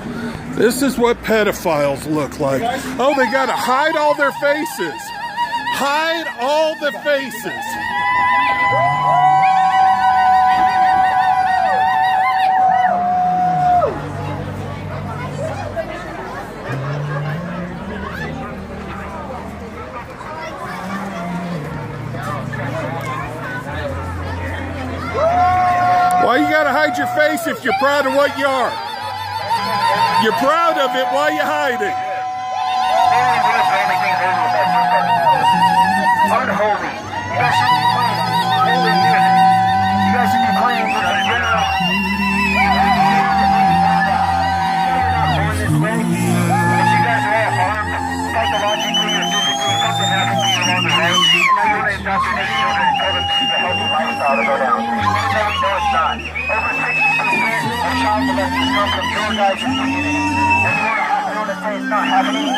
This is what pedophiles look like. Oh, they gotta hide all their faces. Hide all the faces. Why you gotta hide your face if you're proud of what you are? You're proud of it, why you hiding? Unholy. You guys should be playing holy music. You guys should be playing with the general. This way, but you guys are all harmed psychologically or physically. Something happened to you along the way, and now you want to indoctrinate children and tell them this is a healthy lifestyle to go down. Even though we know it's not. Over 60% of child molesters come from your guys' community. And you want to say it's not happening?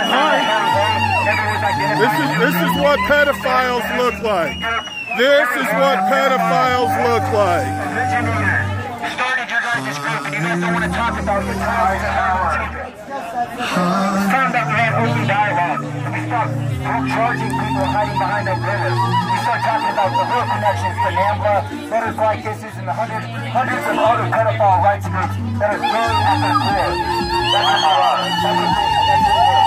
This is what pedophiles look like. This is what pedophiles look like. You started your guys' group and you guys don't want to talk about your trials and how it's time that we had open dialogue. We stop charging people hiding behind umbrellas. We start talking about the real connections to NAMBLA, Butterfly Kisses, and the hundreds of other pedophile rights groups that are very at their core. That's what they are. That's what they are.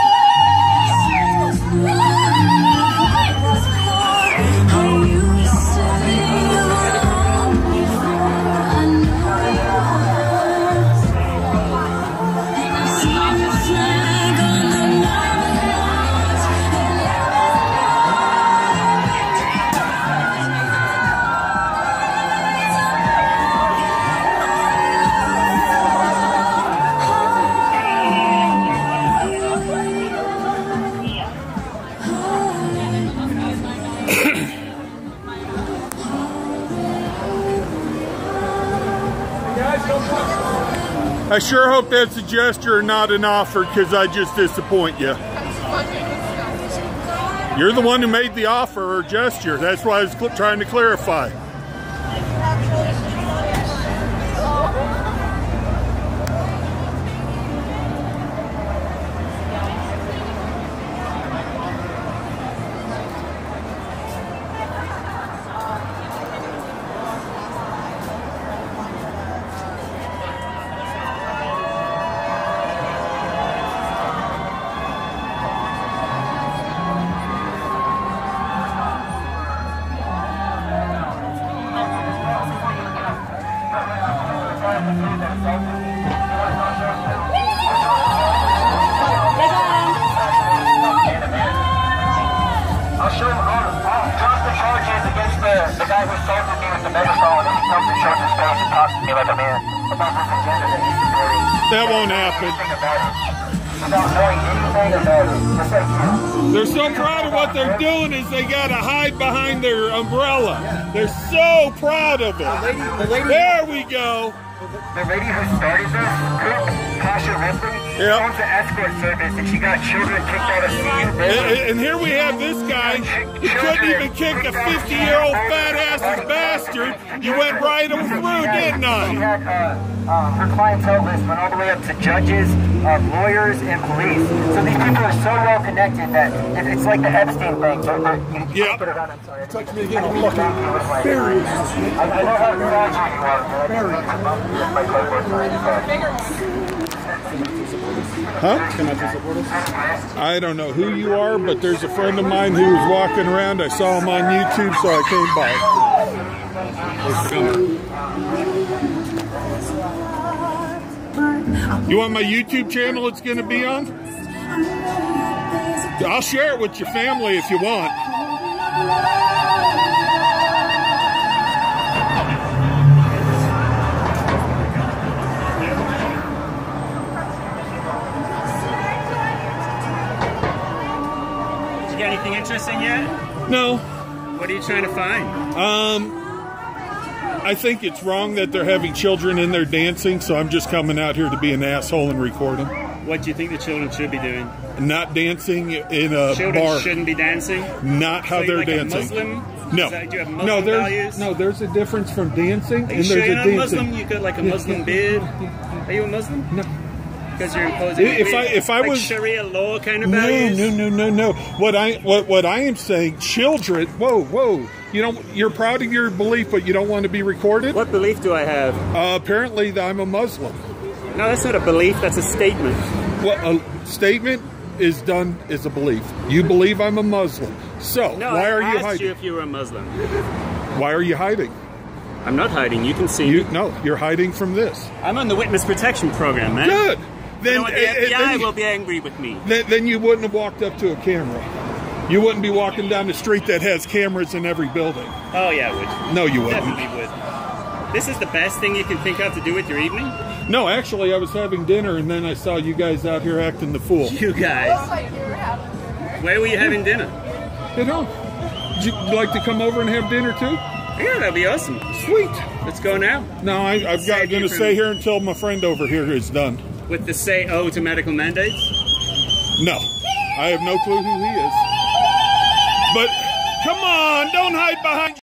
I sure hope that's a gesture and not an offer, because I just disappoint you. You're the one who made the offer or gesture. That's why I was trying to clarify. I'll show him, I'll drop the charges against the guy who assaulted me with the megaphone, and he comes and shows his face and talks to me like a man about this agenda that he's supporting. That won't happen. Without knowing anything about it, just like you. They're so proud of what they're doing is they gotta hide behind their umbrella. They're so proud of it. There we go. The lady who started this group, Tasha Ripley, owns an escort service, and she got children kicked out of CU. And here we have this guy who couldn't even kick a 50-year-old fat-ass bastard. You went right on through, didn't I? She had her clientele list went all the way up to judges, lawyers, and police. So these people are so well connected that it's like the Epstein thing. Yeah. Put it on. I'm sorry. Touch me again. I'm fucking serious. I know how fragile you are. Huh? Can I support us? I don't know who you are, but there's a friend of mine who was walking around. I saw him on YouTube, so I came by. You want my YouTube channel it's going to be on? I'll share it with your family if you want. You got anything interesting yet? No. What are you trying to find? I think it's wrong that they're having children in there dancing, so I'm just coming out here to be an asshole and record them. What do you think the children should be doing? Not dancing in a Children bar. shouldn't be dancing? Not how So they're like dancing. A Muslim? No. Do you have Muslim values? No, there's a difference from dancing Are you and sure there's you're a not dancing. Muslim? You got like a Muslim beard? Are you a Muslim? No. Because you're imposing if I like was Sharia law kind of values? No. What I am saying, children. Whoa. You know, you're proud of your belief, but you don't want to be recorded. What belief do I have? Apparently, that I'm a Muslim. No, that's not a belief. That's a statement. Well, a statement is done as a belief. You believe I'm a Muslim. So No, why are you I asked hiding? you if you were a Muslim. Why are you hiding? I'm not hiding. You can see me. No, you're hiding from this. I'm on the witness protection program, man. Good. Then, You know what, the FBI will be angry with me. Then you wouldn't have walked up to a camera. You wouldn't be walking down the street that has cameras in every building. Oh, yeah, I would. No, you wouldn't. Definitely would. This is the best thing you can think of to do with your evening? No, actually, I was having dinner, and then I saw you guys out here acting the fool. You guys. Where were you having dinner? You know, would you like to come over and have dinner, too? Yeah, that'd be awesome. Sweet. Let's go now. No, I'm going to stay here until my friend over here is done. With the say oh to medical mandates? No. I have no clue who he is. But, come on, don't hide behind...